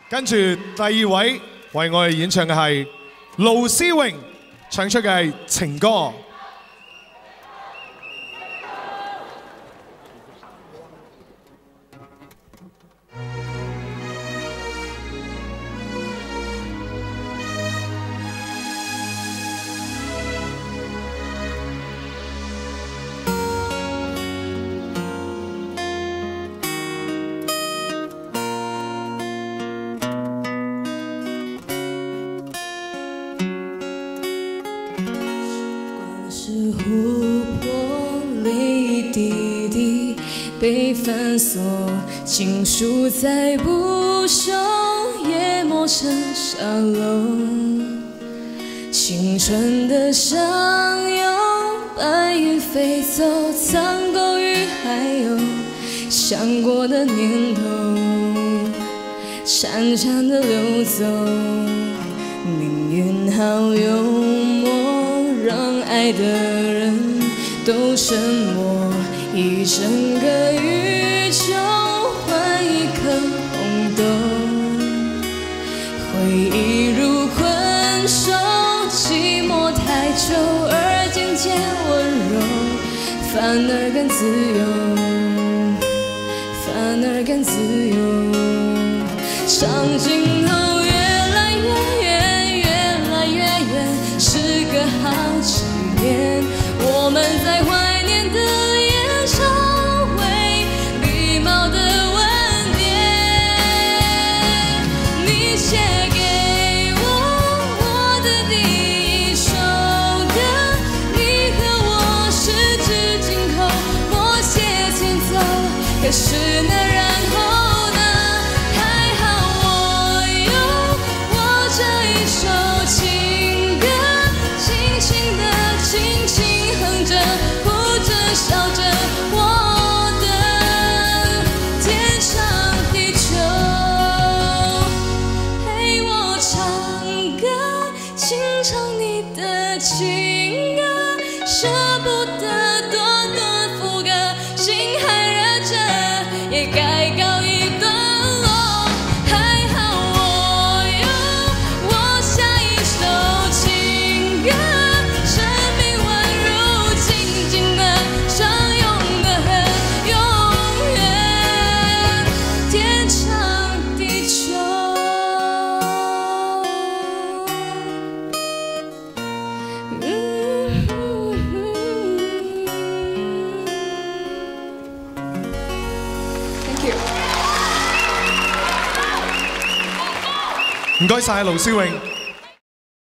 跟住第二位為我哋演唱嘅係盧思榮唱出嘅係情歌。 是湖泊里滴滴被反锁，情书再不朽，也磨成沙漏。青春的上游，白云飞走，苍狗与海鸥，想过的念头，潺潺的流走，命运好幽默。让爱的人都沉默，一整个宇宙换一颗红豆，回忆如困兽，寂寞太久而渐渐温柔，反而更自由，反而更自由，长镜头越来越远，越来越远，时隔好几年，我们在怀念的演唱会，礼貌的吻别。你写给我的第一首歌，你和我十指紧扣，默写前奏。可是那然后呢？还好我有我这一首情歌。轻轻哼着，哭着，笑着，我的天长地久，陪我唱歌，轻唱你的情歌，舍不得短短副歌，心还热着，也该告一段落。还好我有我下一首情歌。 唔該晒盧思榮。